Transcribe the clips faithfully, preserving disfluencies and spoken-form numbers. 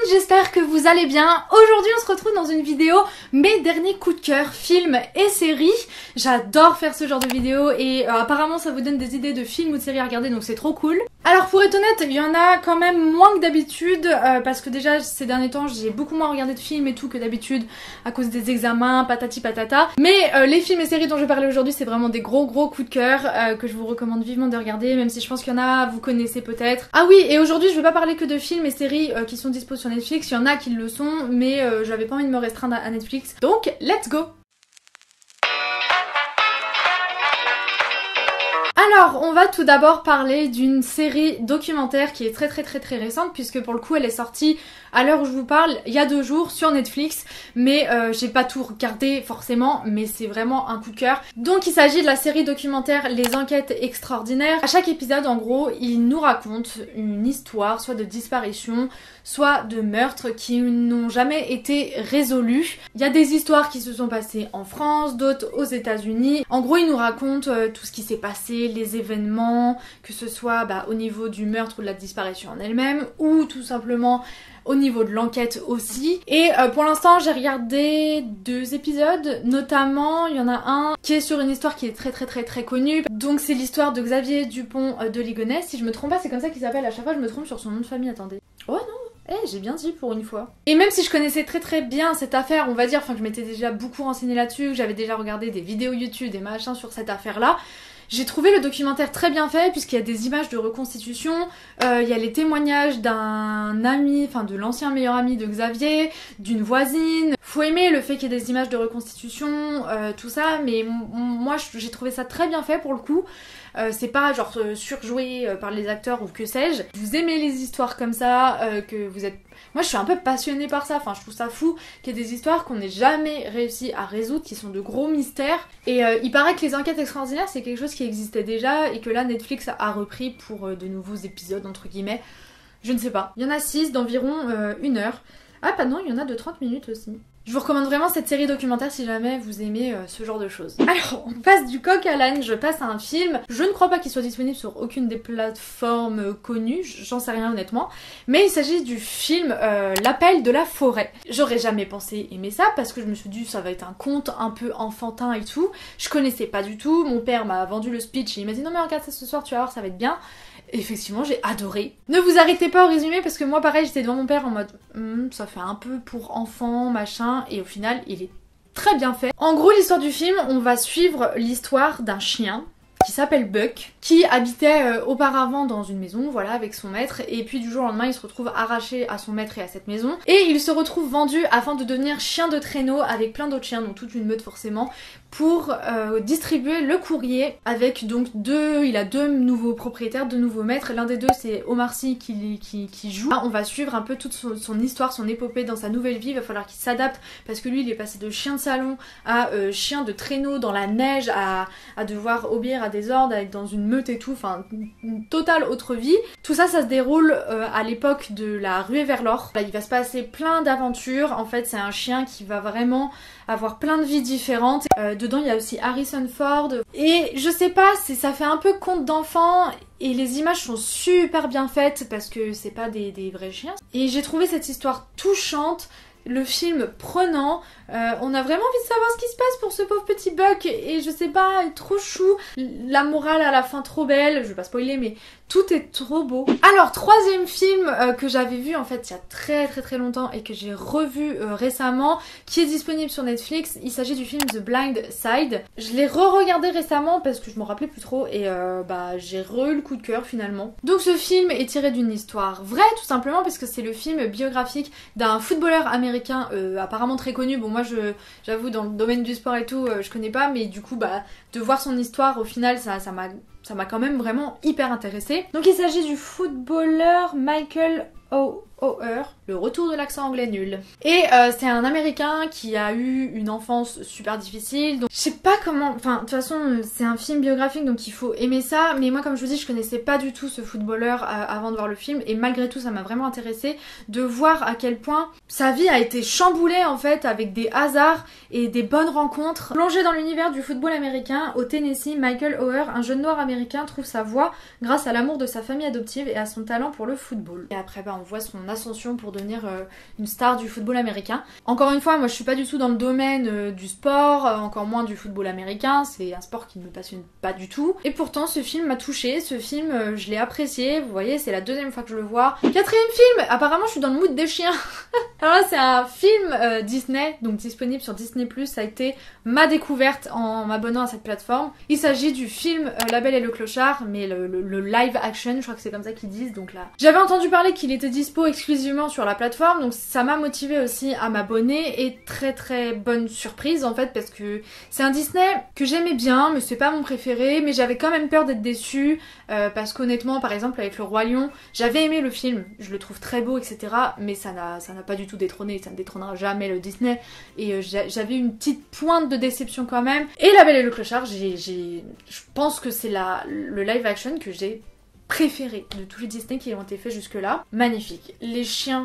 j'espère que vous allez bien. Aujourd'hui on se retrouve dans une vidéo mes derniers coups de cœur, films et séries. J'adore faire ce genre de vidéo et euh, apparemment ça vous donne des idées de films ou de séries à regarder, donc c'est trop cool. Alors pour être honnête, il y en a quand même moins que d'habitude euh, parce que déjà ces derniers temps j'ai beaucoup moins regardé de films et tout que d'habitude à cause des examens, patati patata. Mais euh, les films et séries dont je vais parler aujourd'hui c'est vraiment des gros gros coups de cœur euh, que je vous recommande vivement de regarder, même si je pense qu'il y en a, vous connaissez peut-être. Ah oui, et aujourd'hui je vais pas parler que de films et séries euh, qui sont dispo sur Netflix, il y en a qui le sont, mais euh, j'avais pas envie de me restreindre à Netflix. Donc let's go! Alors, on va tout d'abord parler d'une série documentaire qui est très très très très récente, puisque pour le coup elle est sortie à l'heure où je vous parle il y a deux jours sur Netflix, mais euh, j'ai pas tout regardé forcément, mais c'est vraiment un coup de cœur. Donc il s'agit de la série documentaire Les Enquêtes Extraordinaires. À chaque épisode en gros il nous raconte une histoire, soit de disparition, soit de meurtres qui n'ont jamais été résolus. Il y a des histoires qui se sont passées en France, d'autres aux États-Unis. En gros il nous raconte euh, tout ce qui s'est passé, les événements, que ce soit bah, au niveau du meurtre ou de la disparition en elle-même, ou tout simplement au niveau de l'enquête aussi. Et euh, pour l'instant j'ai regardé deux épisodes, notamment il y en a un qui est sur une histoire qui est très très très très connue. Donc c'est l'histoire de Xavier Dupont euh, de Ligonnès, si je me trompe pas c'est comme ça qu'il s'appelle, à chaque fois je me trompe sur son nom de famille, attendez. Oh non, eh, j'ai bien dit pour une fois. Et même si je connaissais très très bien cette affaire, on va dire, enfin que je m'étais déjà beaucoup renseignée là-dessus, que j'avais déjà regardé des vidéos YouTube, des machins sur cette affaire-là, j'ai trouvé le documentaire très bien fait puisqu'il y a des images de reconstitution, euh, il y a les témoignages d'un ami, enfin de l'ancien meilleur ami de Xavier, d'une voisine. Faut aimer le fait qu'il y ait des images de reconstitution, euh, tout ça, mais moi j'ai trouvé ça très bien fait pour le coup. Euh, c'est pas genre euh, surjoué euh, par les acteurs ou que sais-je. Vous aimez les histoires comme ça, euh, que vous êtes... Moi je suis un peu passionnée par ça, enfin je trouve ça fou qu'il y ait des histoires qu'on n'ait jamais réussi à résoudre, qui sont de gros mystères. Et euh, il paraît que les enquêtes extraordinaires c'est quelque chose qui existait déjà et que là Netflix a repris pour euh, de nouveaux épisodes entre guillemets. Je ne sais pas. Il y en a six d'environ euh, une heure. Ah pas non, il y en a de trente minutes aussi. Je vous recommande vraiment cette série documentaire si jamais vous aimez euh, ce genre de choses. Alors, on passe du coq à l'âne, je passe à un film. Je ne crois pas qu'il soit disponible sur aucune des plateformes euh, connues, j'en sais rien honnêtement. Mais il s'agit du film euh, L'Appel de la forêt. J'aurais jamais pensé aimer ça parce que je me suis dit ça va être un conte un peu enfantin et tout. Je connaissais pas du tout, mon père m'a vendu le speech et il m'a dit non mais regarde ça ce soir, tu vas voir ça va être bien. Effectivement, j'ai adoré. Ne vous arrêtez pas au résumé parce que moi pareil j'étais devant mon père en mode hm, ça fait un peu pour enfant machin, et au final il est très bien fait. En gros l'histoire du film, on va suivre l'histoire d'un chien qui s'appelle Buck, qui habitait euh, auparavant dans une maison, voilà, avec son maître, et puis du jour au lendemain il se retrouve arraché à son maître et à cette maison, et il se retrouve vendu afin de devenir chien de traîneau avec plein d'autres chiens, donc toute une meute forcément, pour euh, distribuer le courrier avec donc deux, il a deux nouveaux propriétaires, deux nouveaux maîtres, l'un des deux c'est Omar Sy qui, qui, qui joue. Là, on va suivre un peu toute son, son histoire, son épopée dans sa nouvelle vie, il va falloir qu'il s'adapte parce que lui il est passé de chien de salon à euh, chien de traîneau dans la neige, à, à devoir obéir à des ordres, à être dans une meute et tout, enfin une totale autre vie. Tout ça ça se déroule euh, à l'époque de la ruée vers l'or. Là il va se passer plein d'aventures, en fait c'est un chien qui va vraiment avoir plein de vies différentes. Euh, dedans il y a aussi Harrison Ford et je sais pas, c'est, ça fait un peu conte d'enfant et les images sont super bien faites parce que c'est pas des, des vrais chiens. Et j'ai trouvé cette histoire touchante, le film prenant, euh, on a vraiment envie de savoir ce qui se passe pour ce pauvre petit Buck et je sais pas, trop chou, la morale à la fin trop belle, je vais pas spoiler mais tout est trop beau. Alors troisième film euh, que j'avais vu en fait il y a très très très longtemps et que j'ai revu euh, récemment, qui est disponible sur Netflix, il s'agit du film The Blind Side. Je l'ai re-regardé récemment parce que je me rappelais plus trop et euh, bah j'ai re-eu le coup de cœur finalement. Donc ce film est tiré d'une histoire vraie tout simplement parce que c'est le film biographique d'un footballeur américain euh, apparemment très connu. Bon moi je j'avoue dans le domaine du sport et tout euh, je connais pas, mais du coup bah de voir son histoire au final ça ça m'a ça m'a quand même vraiment hyper intéressée. Donc il s'agit du footballeur Michael Oher, le retour de l'accent anglais nul. Et euh, c'est un américain qui a eu une enfance super difficile, donc je sais pas comment, enfin de toute façon c'est un film biographique donc il faut aimer ça, mais moi comme je vous dis je connaissais pas du tout ce footballeur euh, avant de voir le film et malgré tout ça m'a vraiment intéressée de voir à quel point sa vie a été chamboulée en fait avec des hasards et des bonnes rencontres. Plongé dans l'univers du football américain, au Tennessee, Michael Oher, un jeune noir américain, trouve sa voie grâce à l'amour de sa famille adoptive et à son talent pour le football. Et après bah on voit son ascension pour devenir euh, une star du football américain. Encore une fois, moi je suis pas du tout dans le domaine euh, du sport, euh, encore moins du football américain, c'est un sport qui ne me passionne pas du tout. Et pourtant ce film m'a touchée, ce film euh, je l'ai apprécié, vous voyez c'est la deuxième fois que je le vois. Quatrième film, apparemment je suis dans le mood des chiens. Alors là c'est un film euh, Disney, donc disponible sur Disney plus, ça a été ma découverte en m'abonnant à cette plateforme. Il s'agit du film euh, La Belle et le Clochard, mais le, le, le live action, je crois que c'est comme ça qu'ils disent, donc là. J'avais entendu parler qu'il était dispo exclusivement sur la plateforme, donc ça m'a motivé aussi à m'abonner, et très très bonne surprise en fait, parce que c'est un Disney que j'aimais bien, mais c'est pas mon préféré, mais j'avais quand même peur d'être déçue, euh, parce qu'honnêtement, par exemple avec Le Roi Lion, j'avais aimé le film, je le trouve très beau, et cetera, mais ça n'a ça n'a pas du tout détrôné, ça ne détrônera jamais le Disney, et euh, j'avais une petite pointe de déception quand même. Et La Belle et le Clochard, j'ai, j'ai, je pense que c'est la, le live action que j'ai préféré de tous les Disney qui ont été faits jusque là. Magnifique. Les chiens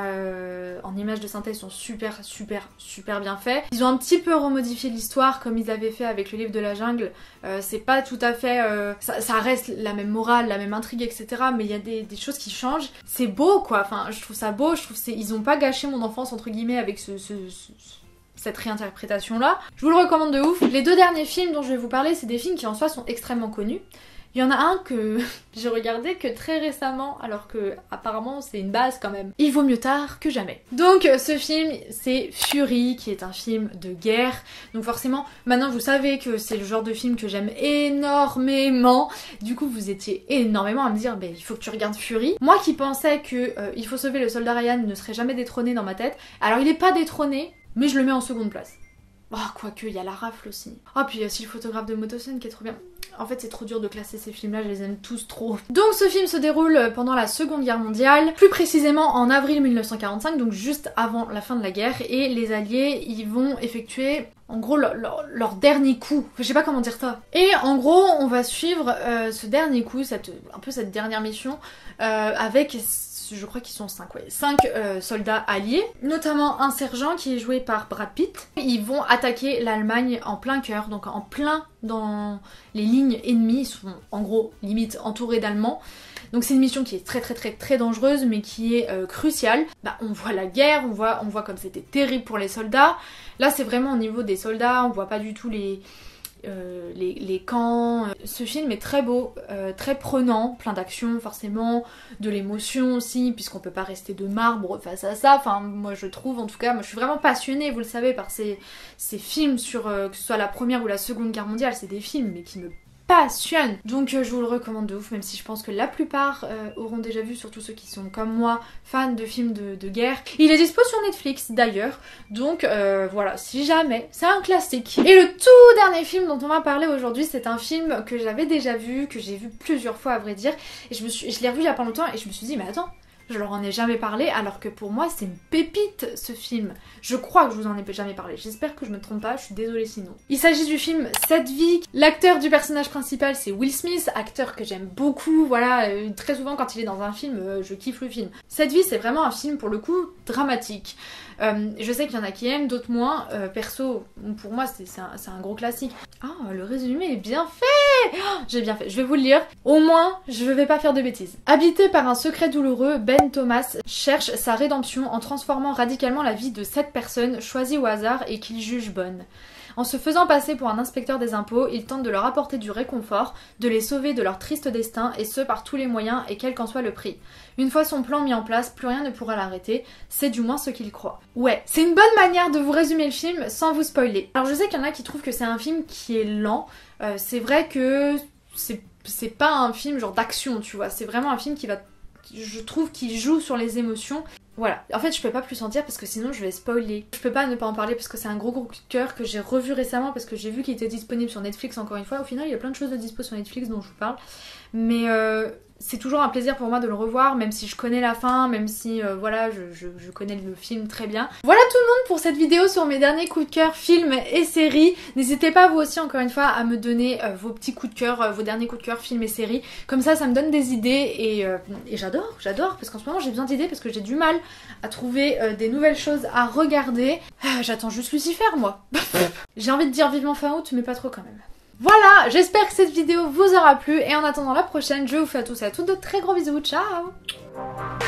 euh, en images de synthèse sont super super super bien faits. Ils ont un petit peu remodifié l'histoire comme ils avaient fait avec le livre de la jungle. Euh, c'est pas tout à fait... Euh, ça, ça reste la même morale, la même intrigue, et cetera. Mais il y a des, des choses qui changent. C'est beau quoi, enfin je trouve ça beau, je trouve c'est ils ont pas gâché mon enfance entre guillemets avec ce... ce, ce cette réinterprétation là. Je vous le recommande de ouf. Les deux derniers films dont je vais vous parler, c'est des films qui en soi sont extrêmement connus. Il y en a un que j'ai regardé que très récemment, alors que apparemment c'est une base quand même. Il vaut mieux tard que jamais. Donc ce film c'est Fury, qui est un film de guerre. Donc forcément maintenant vous savez que c'est le genre de film que j'aime énormément. Du coup vous étiez énormément à me dire bah, il faut que tu regardes Fury. Moi qui pensais que euh, Il faut sauver le soldat Ryan ne serait jamais détrôné dans ma tête. Alors il n'est pas détrôné, mais je le mets en seconde place. Oh, quoique, il y a La Rafle aussi. Oh, puis il y a aussi Le Photographe de Motoscène qui est trop bien. En fait, c'est trop dur de classer ces films-là, je les aime tous trop. Donc ce film se déroule pendant la Seconde Guerre mondiale, plus précisément en avril mille neuf cent quarante-cinq, donc juste avant la fin de la guerre, et les Alliés, ils vont effectuer... En gros, leur, leur, leur dernier coup. Je sais pas comment dire ça. Et en gros, on va suivre euh, ce dernier coup, cette, un peu cette dernière mission, euh, avec... je crois qu'ils sont cinq, ouais. cinq euh, soldats alliés, notamment un sergent qui est joué par Brad Pitt. Ils vont attaquer l'Allemagne en plein cœur, donc en plein dans les lignes ennemies. Ils sont en gros limite entourés d'Allemands. Donc c'est une mission qui est très très très très dangereuse, mais qui est euh, cruciale. Bah, on voit la guerre, on voit, on voit comme c'était terrible pour les soldats. Là c'est vraiment au niveau des soldats, on voit pas du tout les... Euh, les, les camps. Ce film est très beau, euh, très prenant, plein d'action forcément, de l'émotion aussi, puisqu'on peut pas rester de marbre face à ça. Enfin, moi je trouve, en tout cas, moi je suis vraiment passionnée, vous le savez, par ces, ces films sur, euh, que ce soit la Première ou la Seconde Guerre mondiale, c'est des films mais qui me passionne. Donc euh, je vous le recommande de ouf, même si je pense que la plupart euh, auront déjà vu, surtout ceux qui sont comme moi fans de films de, de guerre. Il est dispo sur Netflix d'ailleurs, donc euh, voilà, si jamais, c'est un classique. Et le tout dernier film dont on va parler aujourd'hui, c'est un film que j'avais déjà vu, que j'ai vu plusieurs fois à vrai dire, et je, me suis, je l'ai revu il y a pas longtemps et je me suis dit mais attends, je leur en ai jamais parlé, alors que pour moi c'est une pépite ce film. Je crois que je vous en ai jamais parlé, j'espère que je me trompe pas, je suis désolée sinon. Il s'agit du film Cette vie. L'acteur du personnage principal c'est Will Smith, acteur que j'aime beaucoup, voilà, euh, très souvent quand il est dans un film, euh, je kiffe le film. Cette vie c'est vraiment un film pour le coup dramatique. Euh, je sais qu'il y en a qui aiment, d'autres moins. Euh, perso, pour moi c'est un, un gros classique. Ah, le résumé est bien fait. Oh, j'ai bien fait, je vais vous le lire. Au moins, je vais pas faire de bêtises. Habité par un secret douloureux, Ben Thomas cherche sa rédemption en transformant radicalement la vie de sept personnes choisies au hasard et qu'il juge bonnes. En se faisant passer pour un inspecteur des impôts, il tente de leur apporter du réconfort, de les sauver de leur triste destin, et ce par tous les moyens et quel qu'en soit le prix. Une fois son plan mis en place, plus rien ne pourra l'arrêter, c'est du moins ce qu'il croit. Ouais, c'est une bonne manière de vous résumer le film sans vous spoiler. Alors je sais qu'il y en a qui trouvent que c'est un film qui est lent, euh, c'est vrai que c'est, c'est pas un film genre d'action, tu vois, c'est vraiment un film qui va... je trouve qu'il joue sur les émotions. Voilà, en fait je peux pas plus en dire parce que sinon je vais spoiler. Je peux pas ne pas en parler parce que c'est un gros gros coup de cœur que j'ai revu récemment parce que j'ai vu qu'il était disponible sur Netflix encore une fois. Au final il y a plein de choses de dispo sur Netflix dont je vous parle. Mais euh, c'est toujours un plaisir pour moi de le revoir, même si je connais la fin, même si euh, voilà, je, je, je connais le film très bien. Voilà tout le monde pour cette vidéo sur mes derniers coups de cœur films et séries. N'hésitez pas vous aussi encore une fois à me donner euh, vos petits coups de cœur, euh, vos derniers coups de cœur films et séries. Comme ça, ça me donne des idées et, euh, et j'adore, j'adore parce qu'en ce moment j'ai besoin d'idées parce que j'ai du mal à trouver euh, des nouvelles choses à regarder. Ah, j'attends juste Lucifer moi. J'ai envie de dire vivement fin août mais pas trop quand même. Voilà, j'espère que cette vidéo vous aura plu et en attendant la prochaine, je vous fais à tous et à toutes de très gros bisous, ciao!